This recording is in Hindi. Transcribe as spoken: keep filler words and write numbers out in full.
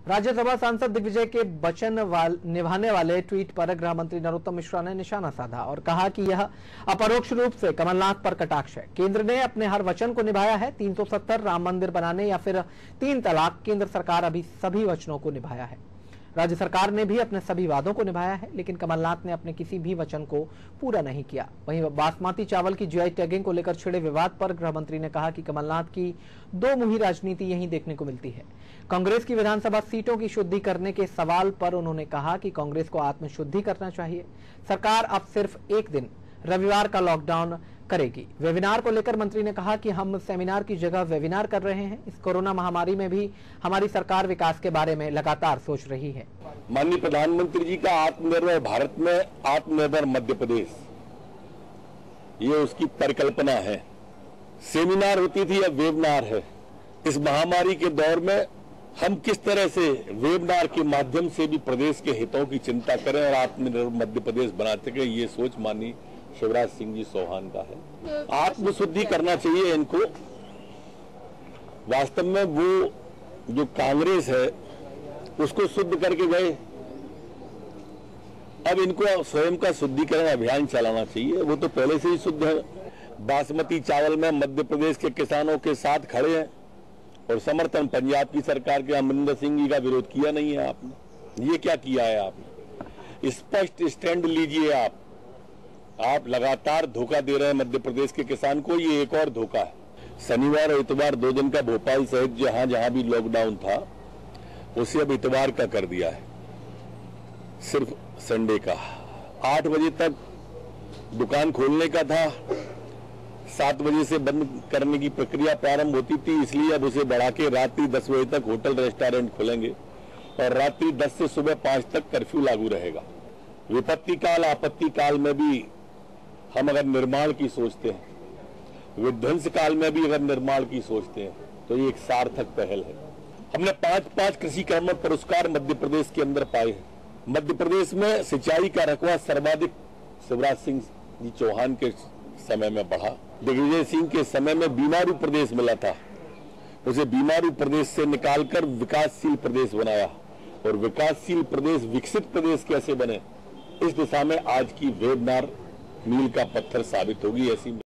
राज्यसभा सांसद दिग्विजय के वचन वाल, निभाने वाले ट्वीट पर गृह मंत्री नरोत्तम मिश्रा ने निशाना साधा और कहा कि यह अपरोक्ष रूप से कमलनाथ पर कटाक्ष है। केंद्र ने अपने हर वचन को निभाया है। तीन सौ सत्तर राम मंदिर बनाने या फिर तीन तलाक, केंद्र सरकार अभी सभी वचनों को निभाया है। राज्य सरकार ने भी अपने सभी वादों को निभाया है, लेकिन कमलनाथ ने अपने किसी भी वचन को पूरा नहीं किया। वहीं बासमती चावल की जीआई टैगिंग को लेकर छिड़े विवाद पर गृह मंत्री ने कहा कि कमलनाथ की दो मुही राजनीति यहीं देखने को मिलती है। कांग्रेस की विधानसभा सीटों की शुद्धि करने के सवाल पर उन्होंने कहा कि कांग्रेस को आत्मशुद्धि करना चाहिए। सरकार अब सिर्फ एक दिन रविवार का लॉकडाउन करेगी। वेबिनार को लेकर मंत्री ने कहा कि हम सेमिनार की जगह वेबिनार कर रहे हैं। इस कोरोना महामारी में भी हमारी सरकार विकास के बारे में लगातार सोच रही है। माननीय प्रधानमंत्री जी का आत्मनिर्भर भारत में आत्मनिर्भर मध्य प्रदेश, ये उसकी परिकल्पना है। सेमिनार होती थी, अब वेबिनार है। इस महामारी के दौर में हम किस तरह से वेबिनार के माध्यम से भी प्रदेश के हितों की चिंता करें और आत्मनिर्भर मध्य प्रदेश बना सके, ये सोच माननीय शिवराज सिंह जी चौहान का है। आत्मशुद्धि करना चाहिए इनको। वास्तव में वो जो कांग्रेस है उसको शुद्ध करके गए, अब इनको स्वयं का शुद्धिकरण अभियान चलाना चाहिए। वो तो पहले से ही शुद्ध है। बासमती चावल में मध्य प्रदेश के किसानों के साथ खड़े हैं और समर्थन पंजाब की सरकार के अमरिंदर सिंह जी का विरोध किया नहीं है आपने। ये क्या किया है आपने? स्पष्ट स्टैंड लीजिए। आप आप लगातार धोखा दे रहे हैं मध्य प्रदेश के किसान को। ये एक और धोखा है। शनिवार और इतवार दो दिन का भोपाल सहित जहां जहां भी लॉकडाउन था उसे अब इतवार का कर दिया है, सिर्फ संडे का। आठ बजे तक दुकान खोलने का था, सात बजे से बंद करने की प्रक्रिया प्रारंभ होती थी, इसलिए अब उसे बढ़ा के रात्रि दस बजे तक होटल रेस्टोरेंट खुलेंगे और रात्रि दस से सुबह पांच तक कर्फ्यू लागू रहेगा। विपत्ति काल आपत्ति काल में भी हम अगर निर्माण की सोचते हैं, विध्वंस काल में भी अगर निर्माण की सोचते हैं, तो ये एक सार्थक पहल है। हमने पांच पांच कृषि कर्म पुरस्कार मध्य प्रदेश के अंदर पाए हैं। मध्य प्रदेश में सिंचाई का रकबा सर्वाधिक शिवराज सिंह जी चौहान के समय में बढ़ा। दिग्विजय सिंह के समय में बीमारू प्रदेश मिला था, उसे बीमारू प्रदेश से निकालकर विकासशील प्रदेश बनाया। और विकासशील प्रदेश विकसित प्रदेश कैसे बने, इस दिशा में आज की वेबिनार मील का पत्थर साबित होगी। ऐसी